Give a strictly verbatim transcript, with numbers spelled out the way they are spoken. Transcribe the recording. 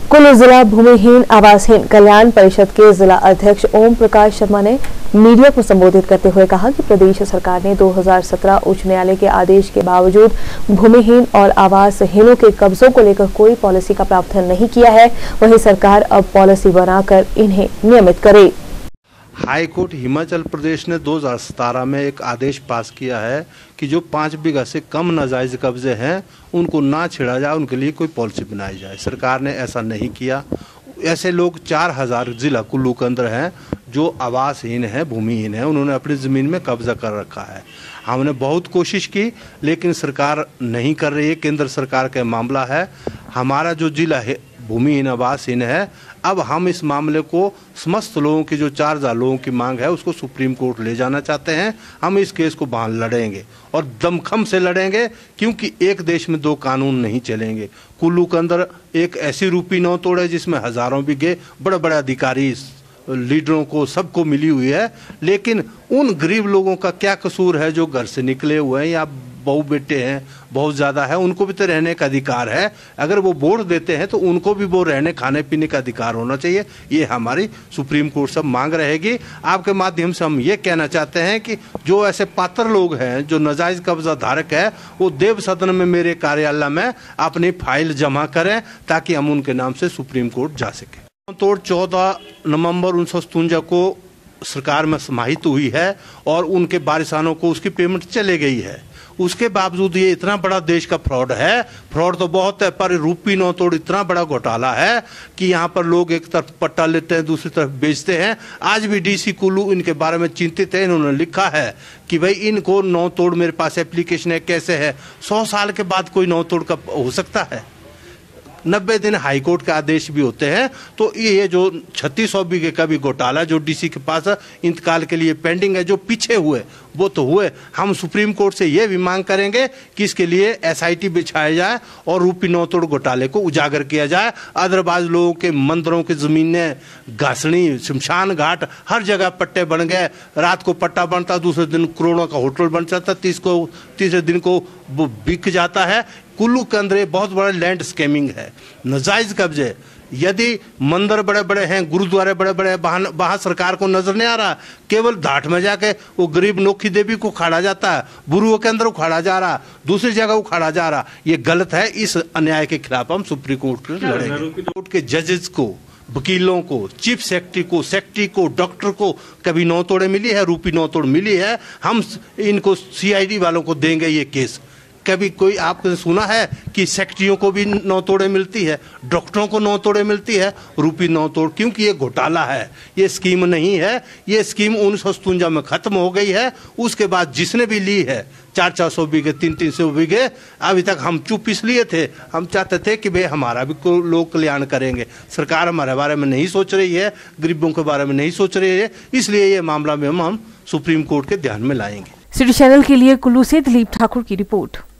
कुल्लू जिला भूमिहीन आवासहीन कल्याण परिषद के जिला अध्यक्ष ओम प्रकाश शर्मा ने मीडिया को संबोधित करते हुए कहा कि प्रदेश सरकार ने दो हज़ार सत्रह उच्च न्यायालय के आदेश के बावजूद भूमिहीन और आवासहीनों के कब्जों को लेकर कोई पॉलिसी का प्रावधान नहीं किया है। वहीं सरकार अब पॉलिसी बनाकर इन्हें नियमित करे। हाई कोर्ट हिमाचल प्रदेश ने दो हज़ार सत्रह में एक आदेश पास किया है कि जो पाँच बीघा से कम नाजायज कब्जे हैं उनको ना छेड़ा जाए, उनके लिए कोई पॉलिसी बनाई जाए। सरकार ने ऐसा नहीं किया। ऐसे लोग चार हजार जिला कुल्लू के अंदर हैं जो आवासहीन हैं, भूमिहीन हैं, उन्होंने अपनी ज़मीन में कब्जा कर रखा है। हमने बहुत कोशिश की लेकिन सरकार नहीं कर रही है। केंद्र सरकार का मामला है। हमारा जो जिला है भूमिहीन आवासहीन है, अब हम इस मामले को समस्त लोगों की जो चार हजार लोगों की मांग है उसको सुप्रीम कोर्ट ले जाना चाहते हैं। हम इस केस को बाहर लड़ेंगे और दमखम से लड़ेंगे, क्योंकि एक देश में दो कानून नहीं चलेंगे। कुल्लू के अंदर एक ऐसी रूपी नौ तोड़ है जिसमें हजारों बीघे बड़े बड़े अधिकारी लीडरों को सबको मिली हुई है, लेकिन उन गरीब लोगों का क्या कसूर है जो घर से निकले हुए हैं या बहू बेटे हैं बहुत ज़्यादा है, उनको भी तो रहने का अधिकार है। अगर वो वोट देते हैं तो उनको भी वो रहने खाने पीने का अधिकार होना चाहिए। ये हमारी सुप्रीम कोर्ट सब मांग रहेगी। आपके माध्यम से हम ये कहना चाहते हैं कि जो ऐसे पात्र लोग हैं जो नाजायज कब्जा धारक है वो देव सदन में मेरे कार्यालय में अपनी फाइल जमा करें ताकि हम उनके नाम से सुप्रीम कोर्ट जा सकें। तोड़ चौदह नवंबर उन्नीस सौ सतवंजा को सरकार में समाहित हुई है और उनके वारिसानों को उसकी पेमेंट चले गई है। उसके बावजूद ये इतना बड़ा देश का फ्रॉड है। फ्रॉड तो बहुत है पर रूपी नौ तोड़ इतना बड़ा घोटाला है कि यहाँ पर लोग एक तरफ पट्टा लेते हैं दूसरी तरफ बेचते हैं। आज भी डीसी कुल्लू इनके बारे में चिंतित है। इन्होंने लिखा है कि भाई इनको नौ तोड़ मेरे पास एप्लीकेशन है, कैसे है। सौ साल के बाद कोई नौ तोड़ का हो सकता है। नब्बे दिन हाईकोर्ट के आदेश भी होते हैं। तो ये जो छत्तीस सौ बीघे का भी घोटाला जो डीसी के पास इंतकाल के लिए पेंडिंग है, जो पीछे हुए वो तो हुए। हम सुप्रीम कोर्ट से ये भी मांग करेंगे कि इसके लिए एसआईटी बिछाया जाए और रूपी नौ तोड़ घोटाले को उजागर किया जाए। अदरवाइज लोगों के मंदिरों की जमीनें, घासनी, शमशान घाट, हर जगह पट्टे बन गए। रात को पट्टा बनता, दूसरे दिन करोड़ों का होटल बन जाता, तीस को तीसरे दिन को वो बिक जाता है। कुल्लू के अंदर बहुत बड़ा लैंड स्कैमिंग है, नाजायज कब्जे। यदि मंदिर बड़े बड़े हैं, गुरुद्वारे बड़े बड़े, वहां सरकार को नजर नहीं आ रहा। केवल घाट में जाके वो गरीब नोखी देवी को उखाड़ा जाता है, बुरुओं के अंदर उखाड़ा जा रहा, दूसरी जगह उखाड़ा जा रहा। ये गलत है। इस अन्याय के खिलाफ हम सुप्रीम कोर्ट में लड़ेंगे। कोर्ट के जजेस को, वकीलों को, चीफ सेक्रेटरी को, सेक्रेटरी को, डॉक्टर को कभी नौ तोड़े मिली है, रूपी नौ तोड़ मिली है। हम इनको सीआईडी वालों को देंगे ये केस। कभी कोई आपने सुना है कि सेक्रेटरियों को भी नौ तोड़े मिलती है, डॉक्टरों को नौ तोड़े मिलती है, रूपी नौ तोड़? क्योंकि ये घोटाला है, ये स्कीम नहीं है। ये स्कीम उन्नीस सौ सतवंजा में खत्म हो गई है। उसके बाद जिसने भी ली है चार चार सौ बीघे, तीन तीन सौ बीघे, अभी तक हम चुप इसलिए थे, हम चाहते थे कि भाई हमारा भी लोग कल्याण करेंगे। सरकार हमारे बारे में नहीं सोच रही है, गरीबों के बारे में नहीं सोच रही है, इसलिए ये मामला में हम सुप्रीम कोर्ट के ध्यान में लाएंगे। सिटी चैनल के लिए कुल्लू से दिलीप ठाकुर की रिपोर्ट।